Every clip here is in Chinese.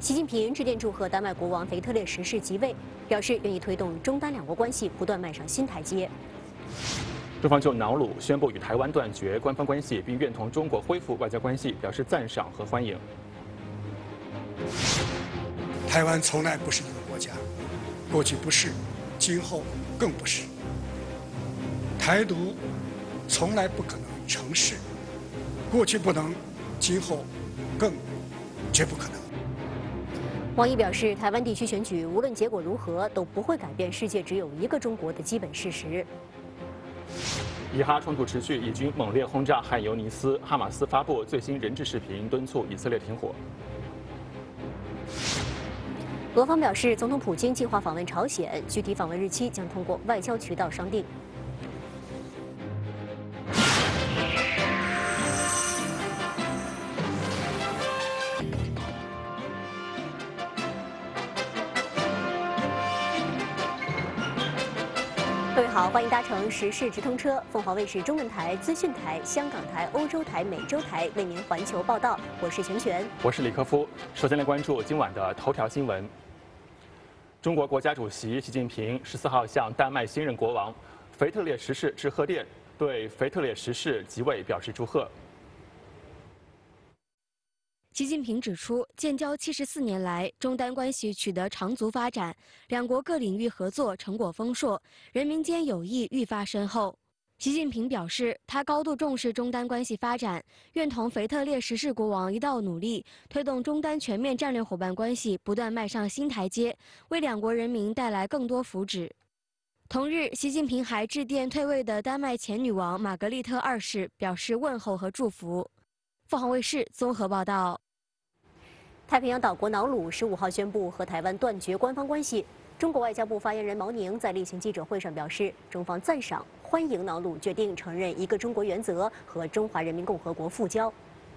习近平致电祝贺丹麦国王腓特烈十世即位，表示愿意推动中丹两国关系不断迈上新台阶。 中方就瑙鲁宣布与台湾断绝官方关系，并愿同中国恢复外交关系表示赞赏和欢迎。 台湾从来不是一个国家，过去不是，今后更不是。台独从来不可能成事，过去不能，今后更绝不可能。 王毅表示，台湾地区选举无论结果如何，都不会改变世界只有一个中国的基本事实。 以哈冲突持续，以军猛烈轰炸汉尤尼斯，哈马斯发布最新人质视频，敦促以色列停火。 俄方表示，总统普京计划访问朝鲜，具体访问日期将通过外交渠道商定。各位好，欢迎搭乘时事直通车，凤凰卫视中文台、资讯台、香港台、欧洲台、美洲台为您环球报道。我是全全， 我是李科夫。首先来关注今晚的头条新闻。中国国家主席习近平14号向丹麦新任国王腓特烈十世致贺电，对腓特烈十世即位表示祝贺。 习近平指出，建交74年来，中丹关系取得长足发展，两国各领域合作成果丰硕，人民间友谊愈发深厚。习近平表示，他高度重视中丹关系发展，愿同腓特烈十世国王一道努力，推动中丹全面战略伙伴关系不断迈上新台阶，为两国人民带来更多福祉。同日，习近平还致电退位的丹麦前女王玛格丽特二世，表示问候和祝福。凤凰卫视综合报道。 太平洋岛国瑙鲁15号宣布和台湾断绝官方关系。中国外交部发言人毛宁在例行记者会上表示，中方赞赏、欢迎瑙鲁决定承认一个中国原则和中华人民共和国复交。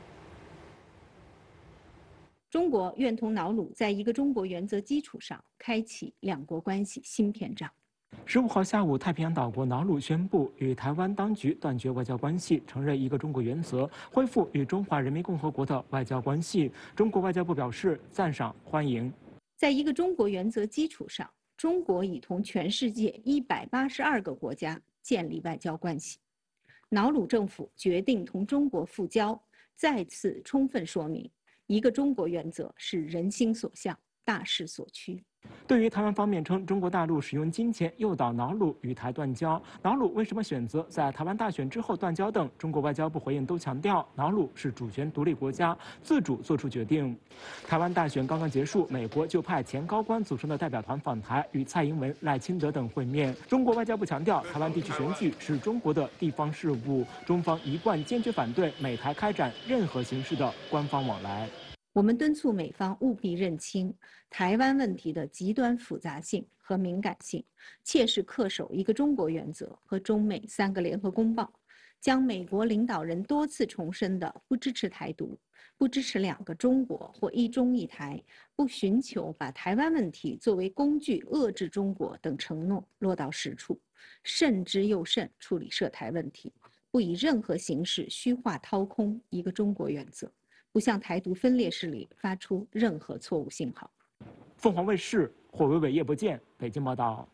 中国愿同瑙鲁在一个中国原则基础上，开启两国关系新篇章。 15号下午，太平洋岛国瑙鲁宣布与台湾当局断绝外交关系，承认一个中国原则，恢复与中华人民共和国的外交关系。中国外交部表示赞赏、欢迎。 在一个中国原则基础上，中国已同全世界182个国家建立外交关系。瑙鲁政府决定同中国复交，再次充分说明一个中国原则是人心所向、大势所趋。 对于台湾方面称中国大陆使用金钱诱导瑙鲁与台断交，瑙鲁为什么选择在台湾大选之后断交等，中国外交部回应都强调，瑙鲁是主权独立国家，自主做出决定。台湾大选刚刚结束，美国就派前高官组成的代表团访台，与蔡英文、赖清德等会面。中国外交部强调，台湾地区选举是中国的地方事务，中方一贯坚决反对美台开展任何形式的官方往来。 我们敦促美方务必认清台湾问题的极端复杂性和敏感性，切实恪守一个中国原则和中美3个联合公报，将美国领导人多次重申的不支持台独、不支持2个中国或一中一台、不寻求把台湾问题作为工具遏制中国等承诺落到实处，慎之又慎处理涉台问题，不以任何形式虚化掏空一个中国原则，不向台独分裂势力发出任何错误信号。 凤凰卫视霍伟伟、叶伯健北京报道。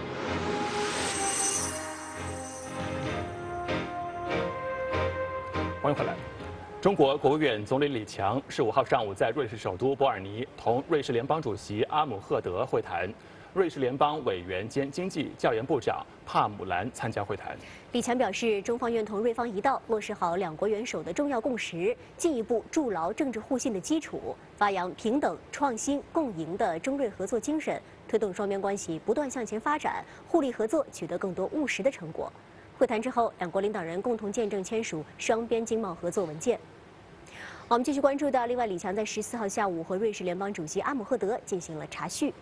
欢迎回来。中国国务院总理李强15号上午在瑞士首都伯尔尼同瑞士联邦主席阿姆赫德会谈。瑞士联邦委员兼经济教研部长帕姆兰参加会谈。 李强表示，中方愿同瑞方一道落实好两国元首的重要共识，进一步筑牢政治互信的基础，发扬平等、创新、共赢的中瑞合作精神，推动双边关系不断向前发展，互利合作取得更多务实的成果。会谈之后，两国领导人共同见证签署双边经贸合作文件。我们继续关注到，另外，李强在14号下午和瑞士联邦主席阿姆赫德进行了茶叙。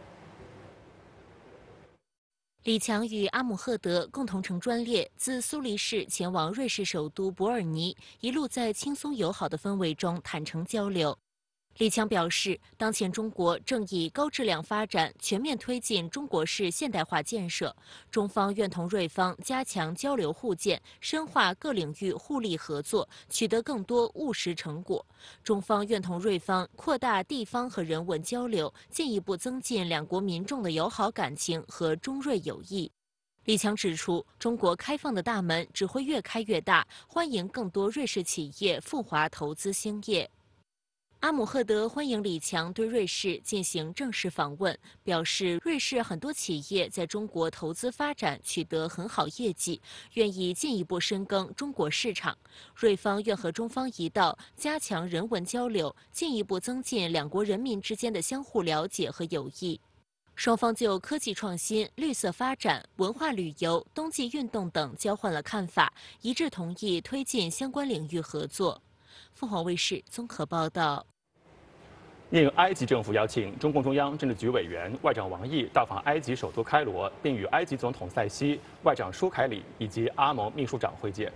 李强与阿姆赫德共同乘专列自苏黎世前往瑞士首都伯尔尼，一路在轻松友好的氛围中坦诚交流。 李强表示，当前中国正以高质量发展全面推进中国式现代化建设，中方愿同瑞方加强交流互鉴，深化各领域互利合作，取得更多务实成果。中方愿同瑞方扩大地方和人文交流，进一步增进两国民众的友好感情和中瑞友谊。李强指出，中国开放的大门只会越开越大，欢迎更多瑞士企业赴华投资兴业。阿姆赫德欢迎李强对瑞士进行正式访问，表示瑞士很多企业在中国投资发展取得很好业绩，愿意进一步深耕中国市场。瑞方愿和中方一道加强人文交流，进一步增进两国人民之间的相互了解和友谊。双方就科技创新、绿色发展、文化旅游、冬季运动等交换了看法，一致同意推进相关领域合作。凤凰卫视综合报道。 应埃及政府邀请，中共中央政治局委员、外长王毅到访埃及首都开罗，并与埃及总统塞西、外长舒凯里以及阿盟秘书长会见。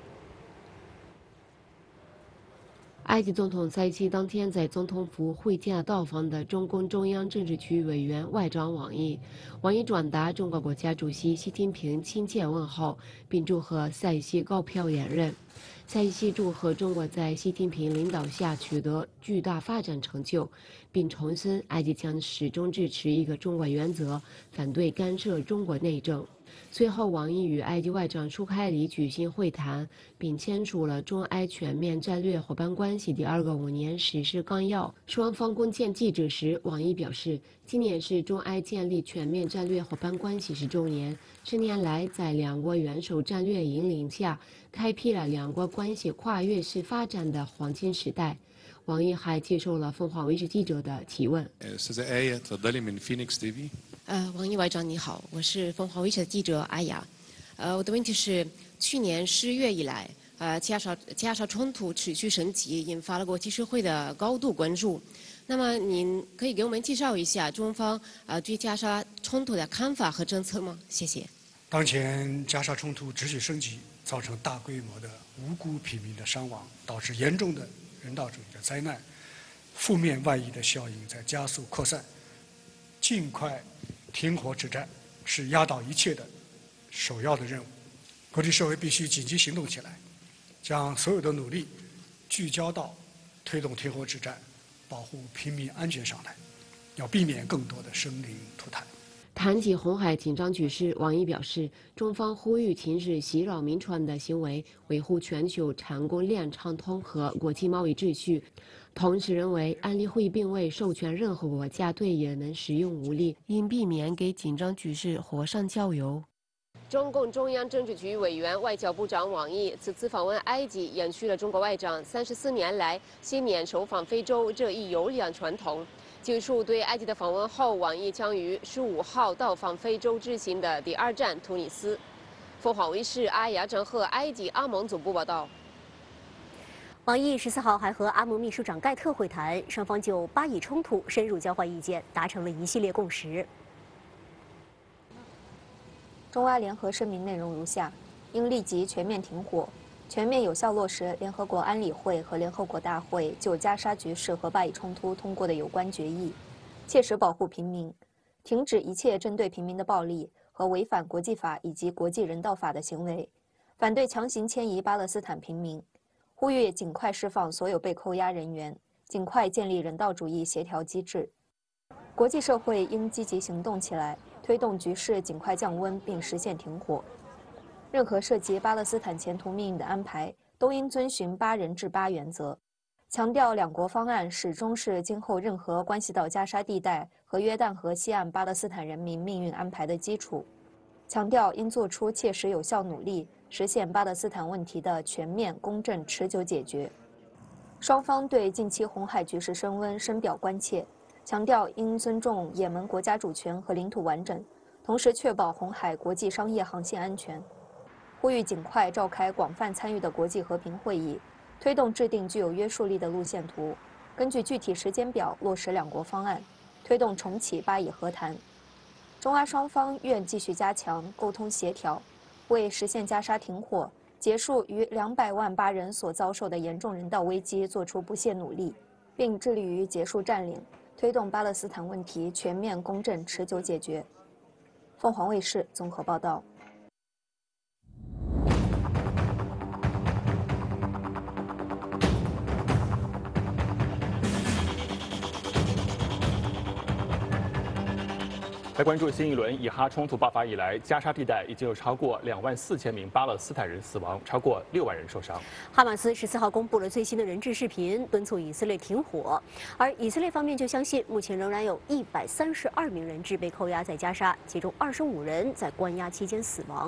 埃及总统塞西当天在总统府会见到访的中共中央政治局委员、外长王毅。王毅转达中国国家主席习近平亲切问候，并祝贺塞西高票连任。塞西祝贺中国在习近平领导下取得巨大发展成就，并重申埃及将始终支持一个中国原则，反对干涉中国内政。随后，王毅与埃及外长舒凯里举行会谈，并签署了中埃全面战略伙伴关系第2个5年实施纲要。双方共见记者时，王毅表示，今年是中埃建立全面战略伙伴关系10周年，10年来，在两国元首战略引领下，开辟了两国关系跨越式发展的黄金时代。王毅还接受了凤凰卫视记者的提问。 王毅外长你好，我是凤凰卫视的记者阿雅。我的问题是，去年10月以来，加沙冲突持续升级，引发了国际社会的高度关注。那么，您可以给我们介绍一下中方对加沙冲突的看法和政策吗？谢谢。 当前加沙冲突持续升级，造成大规模的无辜平民的伤亡，导致严重的人道主义的灾难，负面外溢的效应在加速扩散。尽快停火止战是压倒一切的首要的任务，国际社会必须紧急行动起来，将所有的努力聚焦到推动停火止战、保护平民安全上来，要避免更多的生灵涂炭。 谈及红海紧张局势，王毅表示，中方呼吁停止袭扰民船的行为，维护全球产供链畅通和国际贸易秩序。同时认为，安理会并未授权任何国家对也门使用武力，应避免给紧张局势火上浇油。 中共中央政治局委员、外交部长王毅此次访问埃及，延续了中国外长34年来新年首访非洲这一优良传统。结束对埃及的访问后，王毅将于15号到访非洲之行的第2站突尼斯。凤凰卫视阿雅整合埃及阿盟总部报道。 王毅14号还和阿盟秘书长盖特会谈，双方就巴以冲突深入交换意见，达成了一系列共识。 中阿联合声明内容如下：应立即全面停火，全面有效落实联合国安理会和联合国大会就加沙局势和巴以冲突通过的有关决议，切实保护平民，停止一切针对平民的暴力和违反国际法以及国际人道法的行为，反对强行迁移巴勒斯坦平民。呼吁尽快释放所有被扣押人员，尽快建立人道主义协调机制。国际社会应积极行动起来，推动局势尽快降温并实现停火。任何涉及巴勒斯坦前途命运的安排，都应遵循8人制8原则，强调两国方案始终是今后任何关系到加沙地带和约旦河西岸巴勒斯坦人民命运安排的基础，强调应做出切实有效努力，实现巴勒斯坦问题的全面、公正、持久解决。双方对近期红海局势升温深表关切，强调应尊重也门国家主权和领土完整，同时确保红海国际商业航线安全。呼吁尽快召开广泛参与的国际和平会议，推动制定具有约束力的路线图，根据具体时间表落实两国方案，推动重启巴以和谈。中阿双方愿继续加强沟通协调，为实现加沙停火、结束逾200万巴人所遭受的严重人道危机做出不懈努力。 并致力于结束占领，推动巴勒斯坦问题全面、公正、持久解决。凤凰卫视综合报道。 来关注新一轮以哈冲突爆发以来，加沙地带已经有超过24000名巴勒斯坦人死亡，超过6万人受伤。 哈马斯14号公布了最新的人质视频，敦促以色列停火，而以色列方面就相信，目前仍然有132名人质被扣押在加沙，其中25人在关押期间死亡。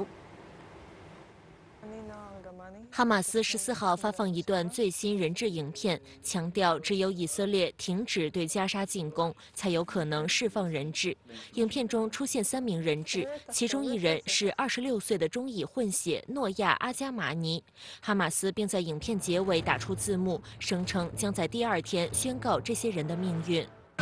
哈马斯14号发放一段最新人质影片，强调只有以色列停止对加沙进攻，才有可能释放人质。影片中出现3名人质，其中1人是26岁的中以混血诺亚·阿加马尼。哈马斯并在影片结尾打出字幕，声称将在第2天宣告这些人的命运。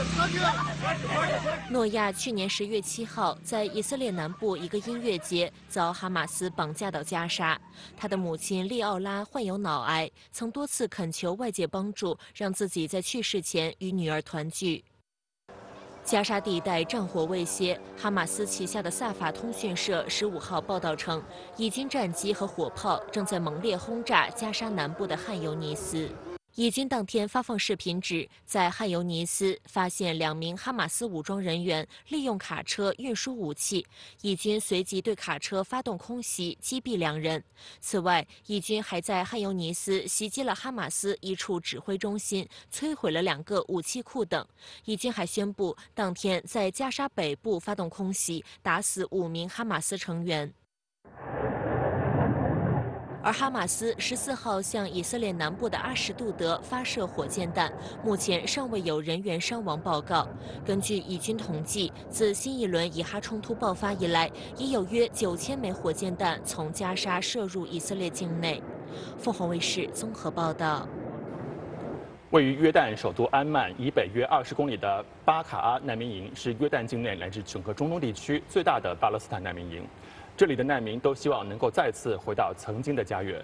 诺亚去年10月7号在以色列南部一个音乐节遭哈马斯绑架到加沙。他的母亲利奥拉患有脑癌，曾多次恳求外界帮助，让自己在去世前与女儿团聚。加沙地带战火未歇，哈马斯旗下的萨法通讯社15号报道称，以军战机和火炮正在猛烈轰炸加沙南部的汉尤尼斯。以军当天发放视频指，在汉尤尼斯发现2名哈马斯武装人员利用卡车运输武器，以军随即对卡车发动空袭，击毙2人。此外，以军还在汉尤尼斯袭击了哈马斯一处指挥中心，摧毁了2个武器库等。以军还宣布，当天在加沙北部发动空袭，打死5名哈马斯成员。而哈马斯14号向以色列南部的阿什杜德发射火箭弹，目前尚未有人员伤亡报告。根据以军统计，自新一轮以哈冲突爆发以来，已有约9000枚火箭弹从加沙射入以色列境内。凤凰卫视综合报道。 位于约旦首都安曼以北约20公里的巴卡阿难民营是约旦境内乃至整个中东地区最大的巴勒斯坦难民营。这里的难民都希望能够再次回到曾经的家园。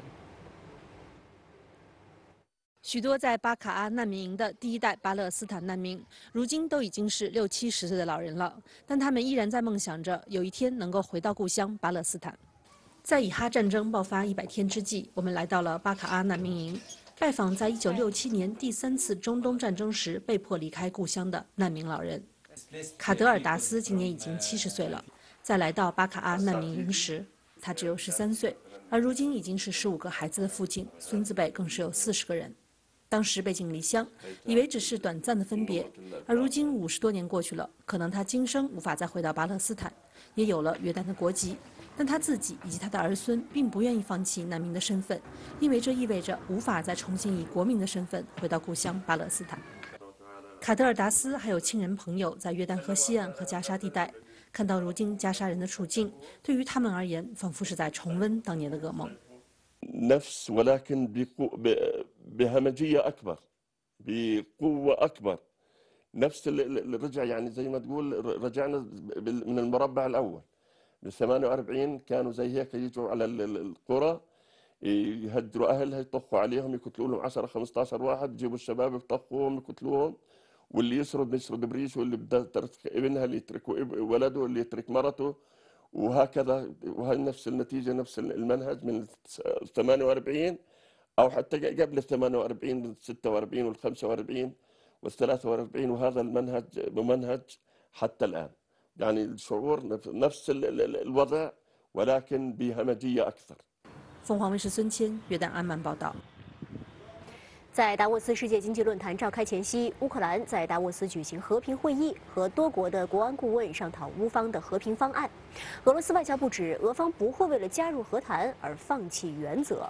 许多在巴卡阿难民营的第1代巴勒斯坦难民，如今都已经是60、70岁的老人了，但他们依然在梦想着有一天能够回到故乡巴勒斯坦。在以哈战争爆发100天之际，我们来到了巴卡阿难民营，拜访在1967年第3次中东战争时被迫离开故乡的难民老人。卡德尔达斯今年已经70岁了。在来到巴卡阿难民营时，他只有13岁，而如今已经是15个孩子的父亲，孙子辈更是有40个人。当时背井离乡，以为只是短暂的分别，而如今50多年过去了，可能他今生无法再回到巴勒斯坦，也有了约旦的国籍，但他自己以及他的儿孙并不愿意放弃难民的身份，因为这意味着无法再重新以国民的身份回到故乡巴勒斯坦。卡德尔达斯还有亲人朋友在约旦河西岸和加沙地带。看到如今加沙人的处境，对于他们而言，仿佛是在重温当年的噩梦。 نفس ولكن بهمجية أكبر، بقوة أكبر، نفس اللي رجع يعني زي ما تقول رجعنا من المربع الأول. بال48 كانوا زي هيك يجوا على القرى يهدروا أهلها، يطخوا عليهم، يقتلوا لهم 10-15 واحد، يجيبوا الشباب يطخوهم يقتلوهم. واللي يسرد بريشه، واللي بده ابنها اللي يترك ولده، اللي يترك مرته، وهكذا. وهي نفس النتيجة، نفس المنهج من 48 أو حتى قبل 48 46 وال45 وال43، وهذا المنهج ممنهج حتى الآن. يعني الشعور نفس الوضع ولكن بهمجية أكثر. 凤凰卫视孙谦，约旦安曼报道。 在达沃斯世界经济论坛召开前夕，乌克兰在达沃斯举行和平会议，和多国的国安顾问商讨乌方的和平方案。俄罗斯外交部指，俄方不会为了加入和谈而放弃原则。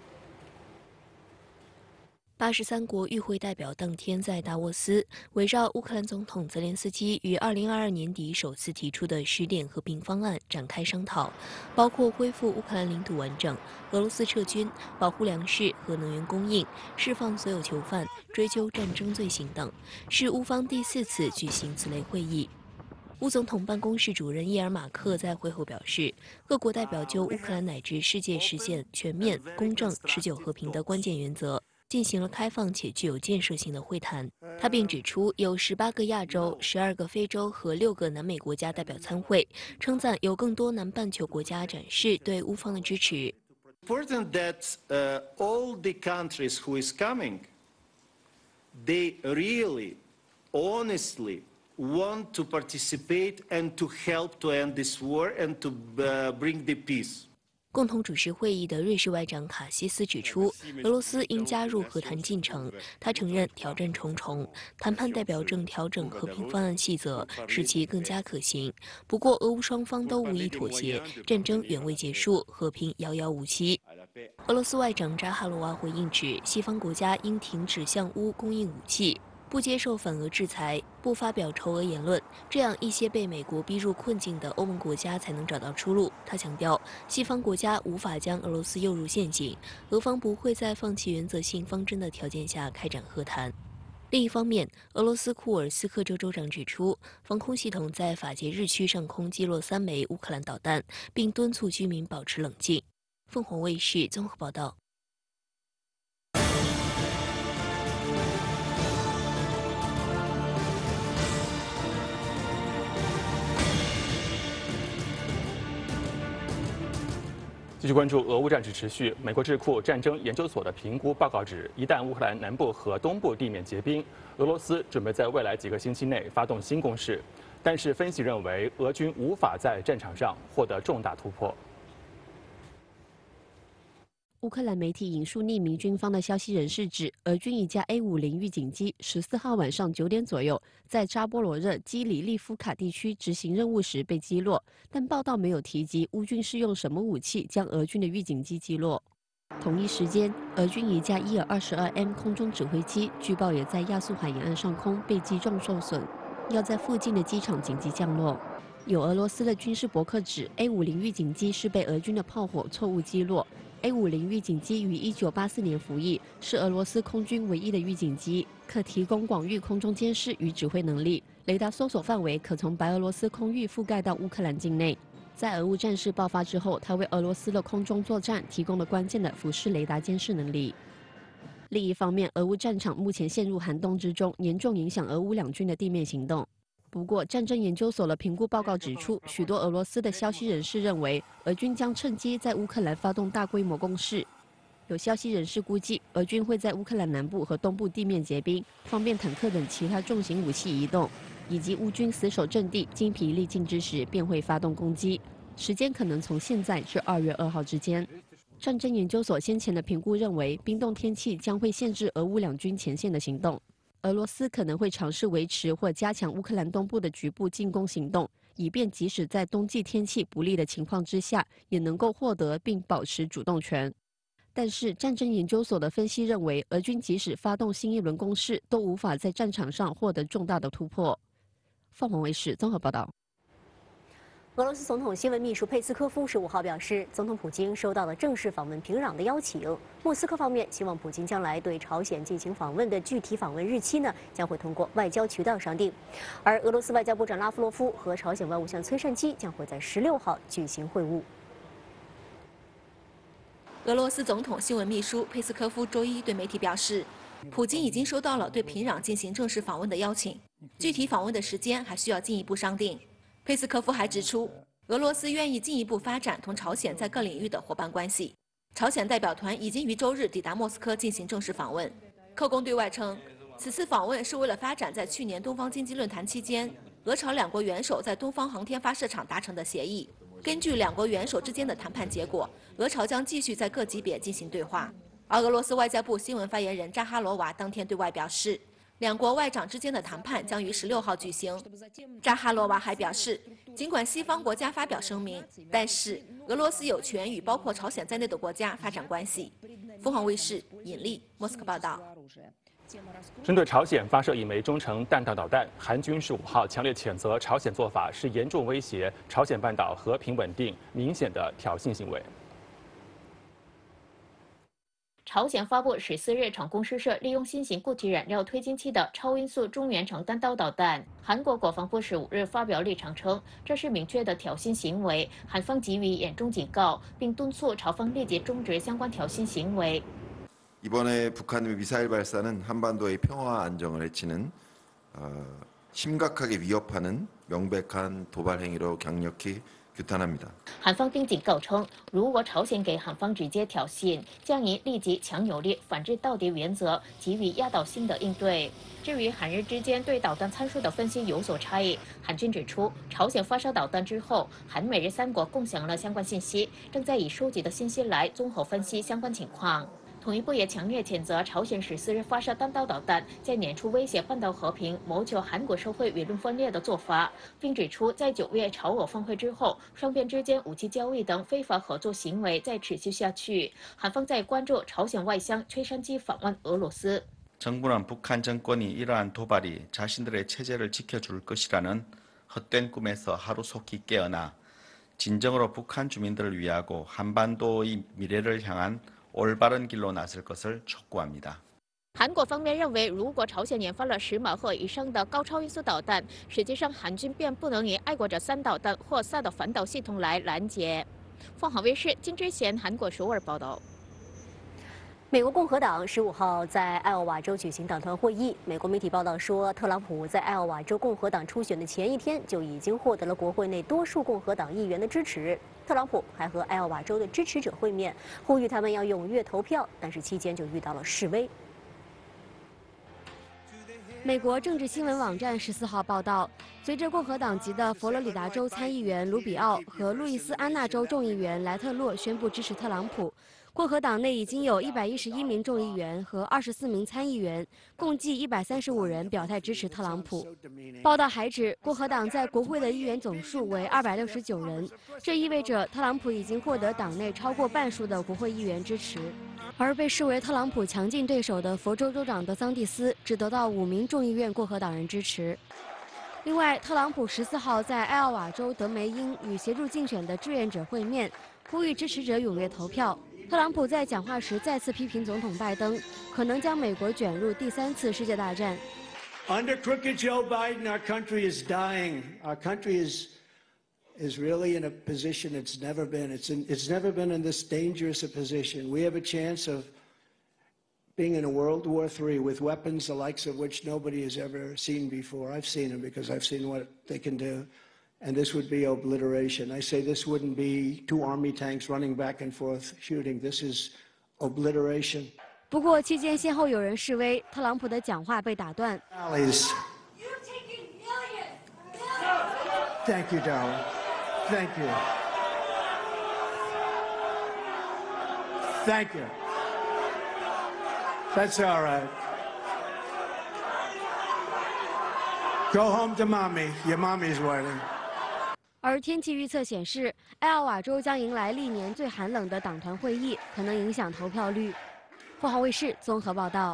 83国与会代表当天在达沃斯围绕乌克兰总统泽连斯基于2022年底首次提出的10点和平方案展开商讨，包括恢复乌克兰领土完整、俄罗斯撤军、保护粮食和能源供应、释放所有囚犯、追究战争罪行等，是乌方第4次举行此类会议。乌总统办公室主任伊尔马克在会后表示，各国代表就乌克兰乃至世界实现全面、公正、持久和平的关键原则。 进行了开放且具有建设性的会谈。他并指出，有18个亚洲、12个非洲和6个南美国家代表参会，称赞有更多南半球国家展示对乌方的支持。 Important that all the countries who is coming, they really, honestly want to participate and to help to end this war and to bring the peace. 共同主持会议的瑞士外长卡西斯指出，俄罗斯应加入和谈进程。他承认挑战重重，谈判代表正调整和平方案细则，使其更加可行。不过，俄乌双方都无意妥协，战争远未结束，和平遥遥无期。俄罗斯外长扎哈罗娃回应指，西方国家应停止向乌供应武器。不接受反俄制裁，不发表仇俄言论，这样一些被美国逼入困境的欧盟国家才能找到出路。他强调，西方国家无法将俄罗斯诱入陷阱，俄方不会在放弃原则性方针的条件下开展和谈。另一方面，俄罗斯库尔斯克州州长指出，防空系统在法捷日区上空击落3枚乌克兰导弹，并敦促居民保持冷静。凤凰卫视综合报道。 继续关注俄乌战事持续，美国智库战争研究所的评估报告指，一旦乌克兰南部和东部地面结冰，俄罗斯准备在未来几个星期内发动新攻势。但是分析认为，俄军无法在战场上获得重大突破。 乌克兰媒体引述匿名军方的消息人士指，俄军一架 A-50预警机14号晚上9点左右，在扎波罗热基里利夫卡地区执行任务时被击落，但报道没有提及乌军是用什么武器将俄军的预警机击落。同一时间，俄军一架伊尔22M 空中指挥机据报也在亚速海沿岸上空被击中受损，要在附近的机场紧急降落。有俄罗斯的军事博客指 ，A-50预警机是被俄军的炮火错误击落。A-50预警机于1984年服役，是俄罗斯空军唯一的预警机，可提供广域空中监视与指挥能力，雷达搜索范围可从白俄罗斯空域覆盖到乌克兰境内。在俄乌战事爆发之后，它为俄罗斯的空中作战提供了关键的俯视雷达监视能力。另一方面，俄乌战场目前陷入寒冬之中，严重影响俄乌两军的地面行动。不过，战争研究所的评估报告指出，许多俄罗斯的消息人士认为，俄军将趁机在乌克兰发动大规模攻势。有消息人士估计，俄军会在乌克兰南部和东部地面结冰，方便坦克等其他重型武器移动，以及乌军死守阵地、精疲力尽之时便会发动攻击，时间可能从现在至2月2号之间。战争研究所先前的评估认为，冰冻天气将会限制俄乌两军前线的行动。俄罗斯可能会尝试维持或加强乌克兰东部的局部进攻行动，以便即使在冬季天气不利的情况之下，也能够获得并保持主动权。但是，战争研究所的分析认为，俄军即使发动新一轮攻势，都无法在战场上获得重大的突破。凤凰卫视综合报道。 俄罗斯总统新闻秘书佩斯科夫15号表示，总统普京收到了正式访问平壤的邀请。莫斯科方面希望普京将来对朝鲜进行访问的具体访问日期呢，将会通过外交渠道商定。而俄罗斯外交部长拉夫罗夫和朝鲜外务相崔善基将会在16号举行会晤。 俄罗斯总统新闻秘书佩斯科夫周一对媒体表示，普京已经收到了对平壤进行正式访问的邀请，具体访问的时间还需要进一步商定。佩斯科夫还指出，俄罗斯愿意进一步发展同朝鲜在各领域的伙伴关系。朝鲜代表团已经于周日抵达莫斯科进行正式访问。克宫对外称，此次访问是为了发展在去年东方经济论坛期间，俄朝两国元首在东方航天发射场达成的协议。根据两国元首之间的谈判结果，俄朝将继续在各级别进行对话。而俄罗斯外交部新闻发言人扎哈罗娃当天对外表示，两国外长之间的谈判将于16号举行。扎哈罗娃还表示，尽管西方国家发表声明，但是俄罗斯有权与包括朝鲜在内的国家发展关系。凤凰卫视尹丽莫斯科报道。 针对朝鲜发射一枚中程弹道导弹，韩军15号强烈谴责朝鲜做法是严重威胁朝鲜半岛和平稳定，明显的挑衅行为。 朝鲜发布14日成功试射利用新型固体燃料推进器的超音速中远程弹道导弹。韩国国防部15日发表立场称，这是明确的挑衅行为，韩方给予严重警告，并敦促朝方立即终止相关挑衅行为。 이번에 북한의 미사일 발사는 한반도의 평화 안정을 해치는 심각하게 위협하는 명백한 도발 행위로 강력히 규탄합니다。 韩方并警告称，如果朝鲜给韩方直接挑衅，将以立即强有力反制到底原则给予压倒性的应对。至于韩日之间对导弹参数的分析有所差异，韩军指出，朝鲜发射导弹之后，韩美日三国共享了相关信息，正在以收集的信息来综合分析相关情况。 统一部也强烈谴责朝鲜14日发射弹道导弹，在年初威胁半岛和平、谋求韩国社会舆论分裂的做法，并指出，在9月朝俄峰会之后，双边之间武器交易等非法合作行为再持续下去。韩方在关注朝鲜外相崔善基访问俄罗斯。 정부는 북한 정권이 이러한 도발이 자신들의 체제를 지켜줄 것이라는 헛된 꿈에서 하루속히 깨어나 진정으로 북한 주민들을 위하고 한반도의 미래를 향한 올바른 길로 나설 것을 촉구합니다. 韩国方面认为，如果朝鲜研发了10马赫以上的高超音速导弹，实际上韩军便不能以爱国者3导弹或萨德反导系统来拦截。凤凰卫视金之贤韩国首尔报道。 美国共和党15号在艾奥瓦州举行党团会议。美国媒体报道说，特朗普在艾奥瓦州共和党初选的前一天就已经获得了国会内多数共和党议员的支持。特朗普还和艾奥瓦州的支持者会面，呼吁他们要踊跃投票，但是期间就遇到了示威。 美国政治新闻网站14号报道，随着共和党籍的佛罗里达州参议员卢比奥和路易斯安那州众议员莱特洛宣布支持特朗普，共和党内已经有111名众议员和24名参议员，共计135人表态支持特朗普。报道还指，共和党在国会的议员总数为269人，这意味着特朗普已经获得党内超过半数的国会议员支持。 而被视为特朗普强劲对手的佛州州长德桑蒂斯只得到5名众议院共和党人支持。另外，特朗普14号在艾奥瓦州德梅因与协助竞选的志愿者会面，呼吁支持者踊跃投票。特朗普在讲话时再次批评总统拜登可能将美国卷入第3次世界大战。 Under crooked Joe Biden, our country is dying. Our country is really in a position it's never been. It's never been in this dangerous a position. We have a chance of being in a World War III with weapons the likes of which nobody has ever seen before. I've seen them because I've seen what they can do. And this would be obliteration. I say this wouldn't be 2 army tanks running back and forth shooting. This is obliteration. 不过期间先后有人示威，特朗普的讲话被打断。 Thank you, darling. Thank you. Thank you. That's all right. Go home to mommy. Your mommy's waiting. 而天气预测显示，艾奥瓦州将迎来历年最寒冷的党团会议，可能影响投票率。凤凰卫视综合报道。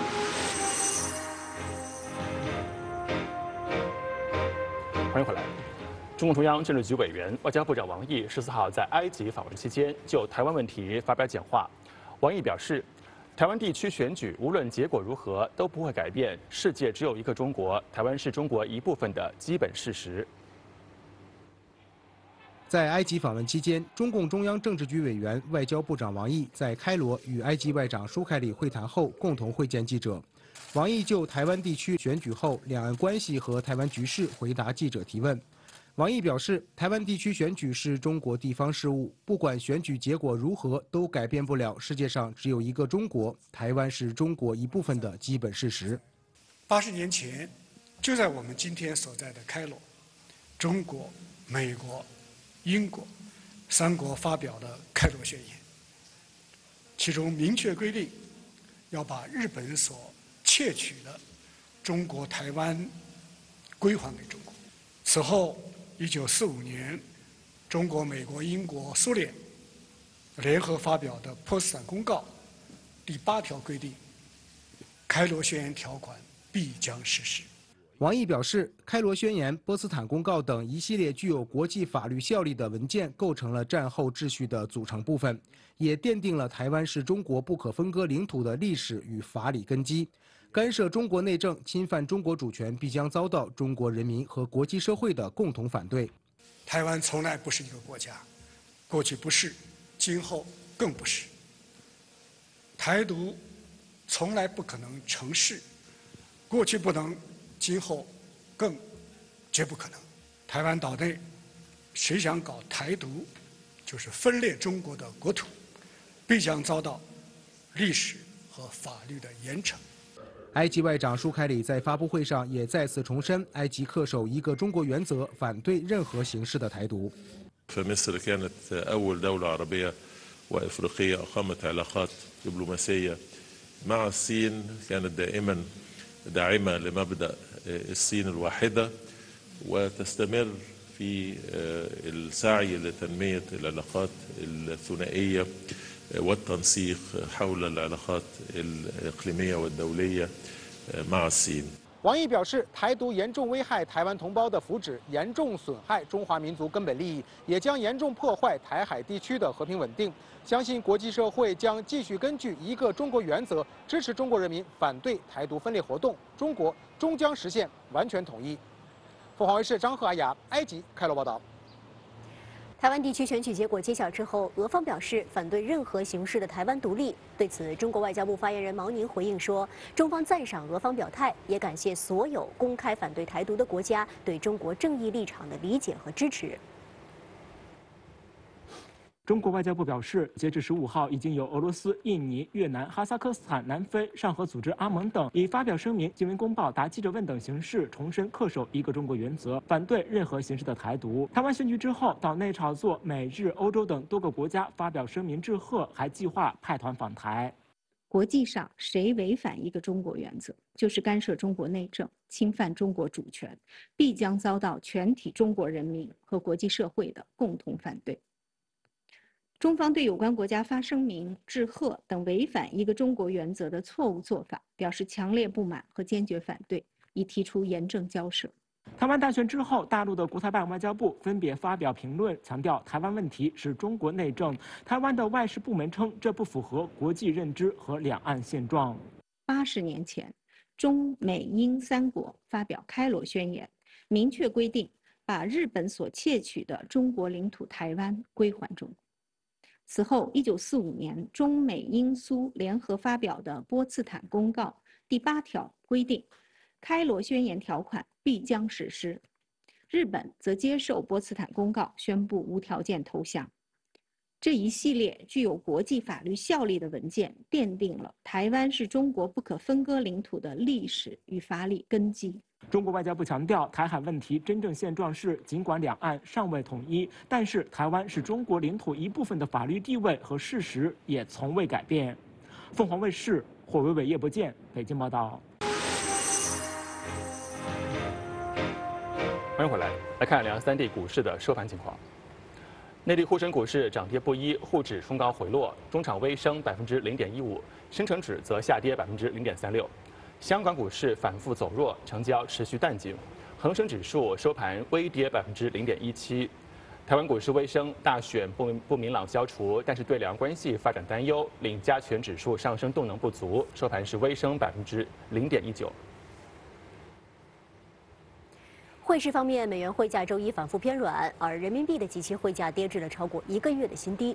欢迎回来。中共中央政治局委员、外交部长王毅14号在埃及访问期间，就台湾问题发表讲话。王毅表示，台湾地区选举无论结果如何，都不会改变世界只有一个中国，台湾是中国一部分的基本事实。 在埃及访问期间，中共中央政治局委员、外交部长王毅在开罗与埃及外长舒凯里会谈后，共同会见记者。王毅就台湾地区选举后两岸关系和台湾局势回答记者提问。王毅表示，台湾地区选举是中国地方事务，不管选举结果如何，都改变不了世界上只有一个中国，台湾是中国一部分的基本事实。 80年前，就在我们今天所在的开罗，中国、美国、 英国3国发表的开罗宣言，其中明确规定要把日本所窃取的中国台湾归还给中国。此后，1945年，中国、美国、英国、苏联联合发表的《波茨坦公告》第8条规定，开罗宣言条款必将实施。 王毅表示，开罗宣言、波茨坦公告等一系列具有国际法律效力的文件，构成了战后秩序的组成部分，也奠定了台湾是中国不可分割领土的历史与法理根基。干涉中国内政、侵犯中国主权，必将遭到中国人民和国际社会的共同反对。 台湾从来不是一个国家，过去不是，今后更不是。台独从来不可能成事，过去不能，今后更绝不可能。台湾岛内谁想搞台独，就是分裂中国的国土，必将遭到历史和法律的严惩。 埃及外长舒凯里在发布会上也再次重申，埃及恪守一个中国原则，反对任何形式的台独。 فمصر كانت أول دولة عربية وإفريقية أقامت علاقات دبلوماسية مع الصين، كانت دائما داعمة لمبدأ الصين الواحدة وتستمر في السعي لتنمية العلاقات الثنائية والتنسيق حول العلاقات الإقليمية والدولية مع الصين。 王毅表示，台独严重危害台湾同胞的福祉，严重损害中华民族根本利益，也将严重破坏台海地区的和平稳定。相信国际社会将继续根据一个中国原则，支持中国人民反对台独分裂活动，中国终将实现完全统一。凤凰卫视张赫、阿雅，埃及开罗报道。 台湾地区选举结果揭晓之后，俄方表示反对任何形式的台湾独立。对此，中国外交部发言人毛宁回应说，中方赞赏俄方表态，也感谢所有公开反对台独的国家对中国正义立场的理解和支持。 中国外交部表示，截至15号，已经有俄罗斯、印尼、越南、哈萨克斯坦、南非、上合组织阿盟等已发表声明、新闻公报、答记者问等形式，重申恪守一个中国原则，反对任何形式的台独。台湾选举之后，岛内炒作美日、欧洲等多个国家发表声明致贺，还计划派团访台。 国际上，谁违反一个中国原则，就是干涉中国内政、侵犯中国主权，必将遭到全体中国人民和国际社会的共同反对。中方对有关国家发声明、致贺等违反一个中国原则的错误做法表示强烈不满和坚决反对，已提出严正交涉。 台湾大选之后，大陆的国台办、外交部分别发表评论，强调台湾问题是中国内政。台湾的外事部门称，这不符合国际认知和两岸现状。 80年前，中美英三国发表开罗宣言，明确规定把日本所窃取的中国领土台湾归还中国。此后，1945年，中美英苏联合发表的波茨坦公告第8条规定，开罗宣言条款必将实施。日本则接受波茨坦公告，宣布无条件投降。这一系列具有国际法律效力的文件，奠定了台湾是中国不可分割领土的历史与法理根基。 中国外交部强调，台海问题真正现状是，尽管两岸尚未统一，但是台湾是中国领土一部分的法律地位和事实也从未改变。凤凰卫视霍伟伟、叶博健北京报道。 欢迎回来，来看两岸三地股市的收盘情况。内地沪深股市涨跌不一，沪指冲高回落，中场微升0.15%，深成指则下跌0.36%。香港股市反复走弱，成交持续淡静，恒生指数收盘微跌0.17%。台湾股市微升，大选不明朗消除，但是对两岸关系发展担忧，令加权指数上升动能不足，收盘是微升0.19%。 汇市方面，美元汇价周一反复偏软，而人民币的即期汇价跌至了超过1个月的新低。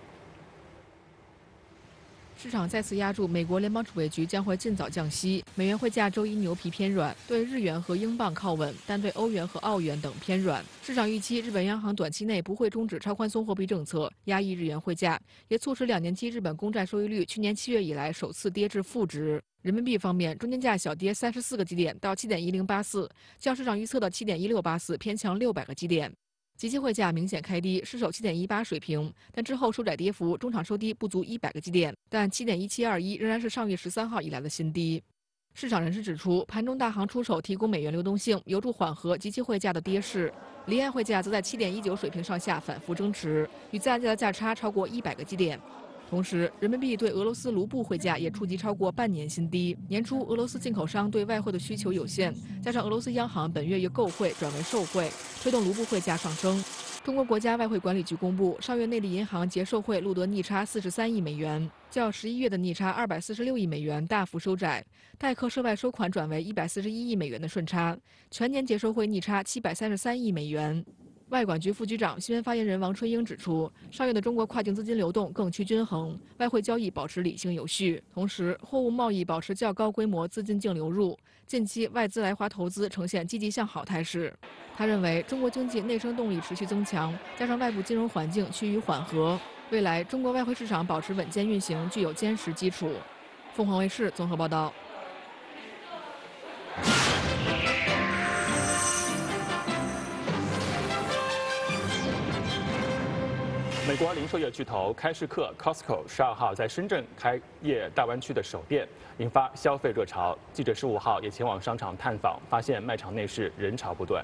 市场再次押注美国联邦储备局将会尽早降息，美元汇价周一牛皮偏软，对日元和英镑靠稳，但对欧元和澳元等偏软。市场预期日本央行短期内不会终止超宽松货币政策，压抑日元汇价，也促使2年期日本公债收益率去年7月以来首次跌至负值。人民币方面，中间价小跌34个基点到7.1084，较市场预测的7.1684偏强600个基点。即期汇价明显开低，失守7.18水平，但之后收窄跌幅，中场收低不足100个基点，但7.1721仍然是上月13号以来的新低。市场人士指出，盘中大行出手提供美元流动性，有助缓和即期汇价的跌势。离岸汇价则在7.19水平上下反复争持，与在岸价的价差超过100个基点。同时，人民币对俄罗斯卢布汇价也触及超过半年新低。年初，俄罗斯进口商对外汇的需求有限，加上俄罗斯央行本月由购汇转为售汇，推动卢布汇价上升。中国国家外汇管理局公布，上月内地银行结售汇录得逆差43亿美元，较11月的逆差246亿美元大幅收窄，待客涉外收款转为141亿美元的顺差，全年结售汇逆差733亿美元。 外管局副局长、新闻发言人王春英指出，上月的中国跨境资金流动更趋均衡，外汇交易保持理性有序，同时货物贸易保持较高规模资金净流入，近期外资来华投资呈现积极向好态势。他认为，中国经济内生动力持续增强，加上外部金融环境趋于缓和，未来中国外汇市场保持稳健运行具有坚实基础。凤凰卫视综合报道。 美国零售业巨头开市客 Costco 12号在深圳开业大湾区的首店，引发消费热潮。记者15号也前往商场探访，发现卖场内是人潮不断。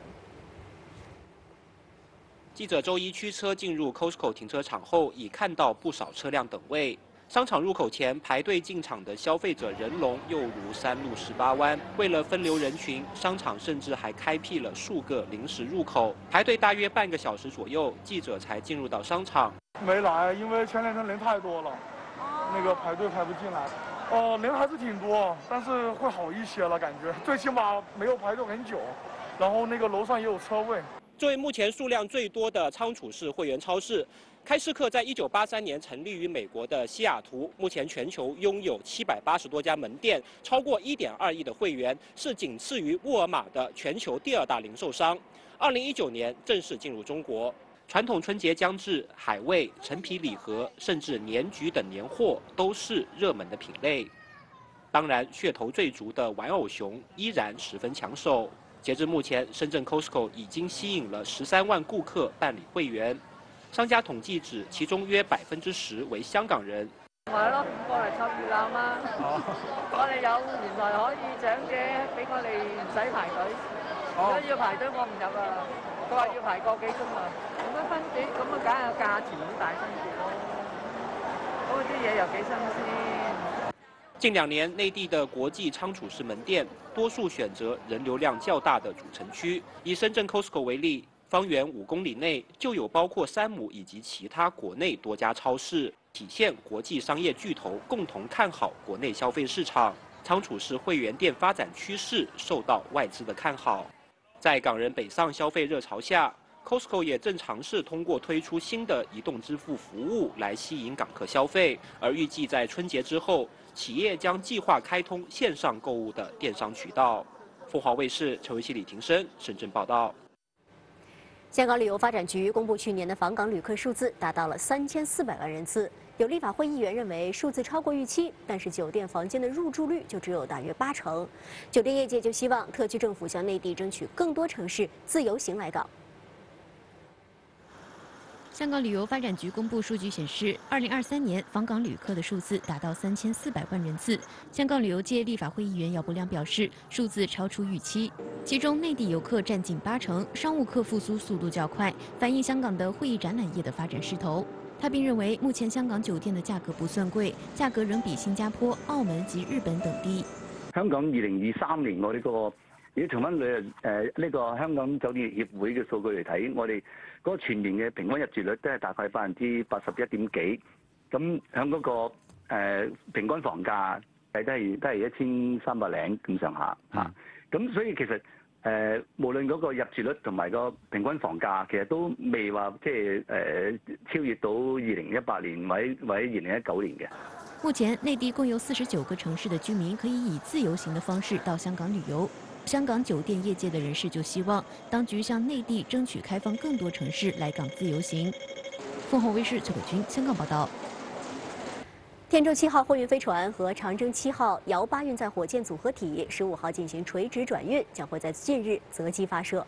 记者周一驱车进入 Costco 停车场后，已看到不少车辆等位。商场入口前排队进场的消费者人龙又如山路18弯。为了分流人群，商场甚至还开辟了数个临时入口，排队大约半个小时左右，记者才进入到商场。 没来，因为前2天人太多了，那个排队排不进来。人还是挺多，但是会好一些了，感觉最起码没有排队很久，然后那个楼上也有车位。 作为目前数量最多的仓储式会员超市，开市客在1983年成立于美国的西雅图，目前全球拥有780多家门店，超过1.2亿的会员，是仅次于沃尔玛的全球第2大零售商。2019年正式进入中国。传统春节将至，海味、陈皮礼盒，甚至年桔等年货都是热门的品类。当然，噱头最足的玩偶熊依然十分抢手。截至目前，深圳 Costco 已经吸引了13万顾客办理會員。商家統計指，其中約10%為香港人。 咪係咯，過嚟湊熱鬧嘛。我哋有原來可以長者俾我哋唔使排隊，如果要排隊我唔入啊。佢話要排個幾鐘啊，咁樣分幾，咁啊梗係價錢好大分別咯。嗰啲嘢又幾新鮮。 近2年，内地的国际仓储式门店多数选择人流量较大的主城区。以深圳 Costco 为例，方圆5公里内就有包括山姆以及其他国内多家超市，体现国际商业巨头共同看好国内消费市场。仓储式会员店发展趋势受到外资的看好。在港人北上消费热潮下 ，Costco 也正尝试通过推出新的移动支付服务来吸引港客消费，而预计在春节之后，企业将计划开通线上购物的电商渠道。凤凰卫视陈维熙、李庭生深圳报道。 香港旅游发展局公布去年的访港旅客数字达到了3400万人次。有立法会议员认为数字超过预期，但是酒店房间的入住率就只有大约80%。酒店业界就希望特区政府向内地争取更多城市自由行来港。 香港旅游发展局公布数据显示，2023年访港旅客的数字达到3400万人次。香港旅游界立法会议员姚柏良表示，数字超出预期，其中内地游客占近80%，商务客复苏速度较快，反映香港的会议展览业的发展势头。他并认为，目前香港酒店的价格不算贵，价格仍比新加坡、澳門及日本等低。 香港2023年我呢個，如果從翻呢個香港酒店協會嘅數據嚟睇，我哋嗰個全年嘅平均入住率都係大概81.幾%，咁響嗰個平均房價都係1300零咁上下嚇，咁所以其實。無論嗰個入住率同埋個平均房價，其實都未話即係超越到2018年或者2019年嘅。 目前，內地共有49個城市的居民可以以自由行的方式到香港旅遊。香港酒店業界的人士就希望當局向內地爭取開放更多城市來港自由行。鳳凰衛視崔可君香港報道。 天舟7號貨運飛船和長征7號遙8運載火箭組合體15號進行垂直轉運，將會在近日擇機發射。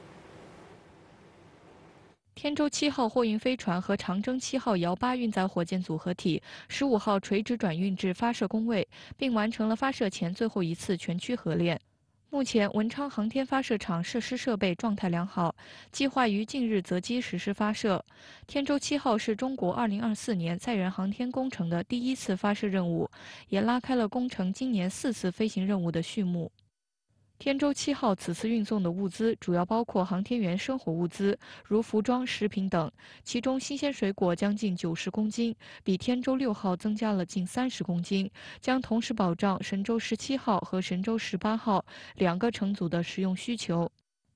天舟7號貨運飛船和長征7號遙8運載火箭組合體15號垂直轉運至發射工位，並完成了發射前最後一次全區合練。目前，文昌航天發射場設施設備狀態良好，計劃於近日擇機實施發射。天舟7號是中國2024年載人航天工程的第1次發射任務，也拉開了工程今年4次飛行任務的序幕。天舟7號此次運送的物資主要包括航天員生活物資，如服裝、食品等，其中新鮮水果將近90公斤，比天舟6號增加了近30公斤，將同時保障神舟17號和神舟18號2個乘組的食用需求。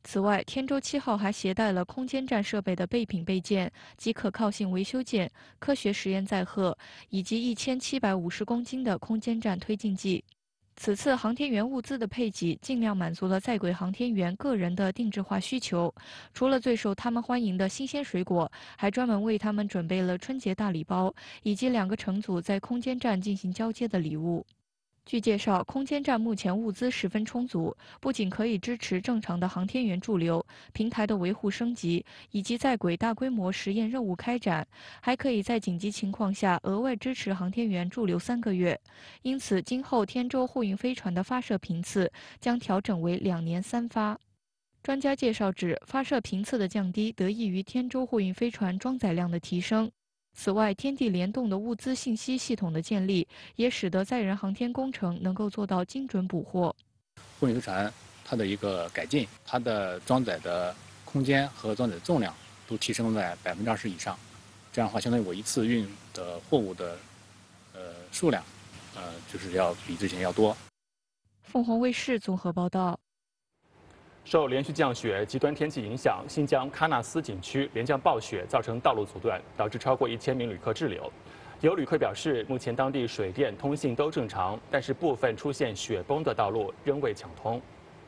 此外，天舟7号还携带了空间站设备的备品备件及可靠性维修件、科学实验载荷，以及1750公斤的空间站推进剂。此次航天员物资的配给尽量满足了在轨航天员个人的定制化需求，除了最受他们欢迎的新鲜水果，还专门为他们准备了春节大礼包，以及2个乘组在空间站进行交接的礼物。据介绍，空间站目前物资十分充足，不仅可以支持正常的航天员驻留、平台的维护升级以及在轨大规模实验任务开展，还可以在紧急情况下额外支持航天员驻留3个月。因此，今后天舟货运飞船的发射频次将调整为2年3发。专家介绍指，发射频次的降低得益于天舟货运飞船装载量的提升。此外，天地联动的物资信息系统的建立，也使得载人航天工程能够做到精准捕获。 货运飞船它的一个改进，它的装载的空间和装载重量都提升在20%以上，这样的话，相当于我一次运的货物的数量，就是要比之前要多。 凤凰卫视综合报道。 受连续降雪、极端天气影响，新疆喀纳斯景区连降暴雪，造成道路阻断，导致超过1000名旅客滞留。有旅客表示，目前当地水电、通信都正常，但是部分出现雪崩的道路仍未抢通。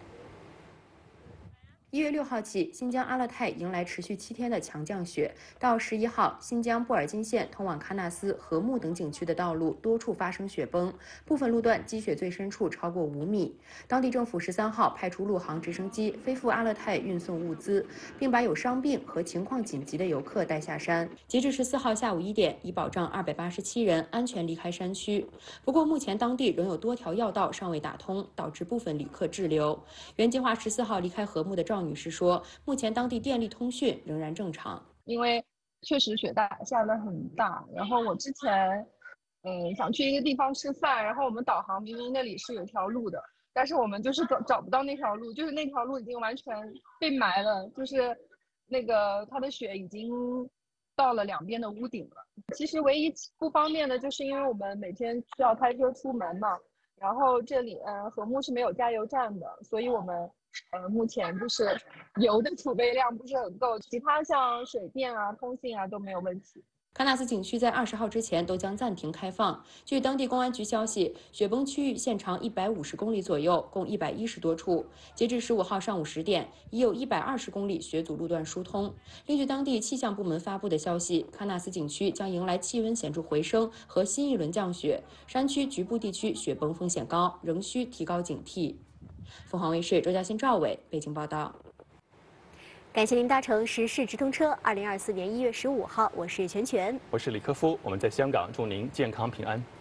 1月6号起，新疆阿勒泰迎来持续7天的强降雪。到11号，新疆布尔津县通往喀纳斯、和木等景区的道路多处发生雪崩，部分路段积雪最深处超过5米。当地政府13号派出陆航直升机飞赴阿勒泰运送物资，并把有伤病和情况紧急的游客带下山。截至14号下午1点，已保障287人安全离开山区。不过，目前当地仍有多条要道尚未打通，导致部分旅客滞留。原计划14号离开和木的赵女士说，目前当地电力通讯仍然正常。 因为确实雪下得很大，然后我之前想去一个地方吃饭，然后我们导航明明那里是有条路的，但是我们就是找不到那条路，就是那条路已经完全被埋了，就是那个它的雪已经到了2边的屋顶了。其实唯一不方便的就是因为我们每天需要开车出门嘛，然后这里和木是没有加油站的，所以我们目前就是油的储备量不是很够，其他像水电啊、通信啊都没有问题。 喀纳斯景区在20号之前都将暂停开放。据当地公安局消息，雪崩区域现长150公里左右，共110多处。截至15号上午10点，已有120公里雪阻路段疏通。另据当地气象部门发布的消息，喀纳斯景区将迎来气温显著回升和新一轮降雪，山区局部地区雪崩风险高，仍需提高警惕。凤凰卫视周嘉欣、赵伟北京报道。 感谢您搭乘时事直通车。2024年1月15号，我是全全， 我是李科夫。我们在香港，祝您健康平安。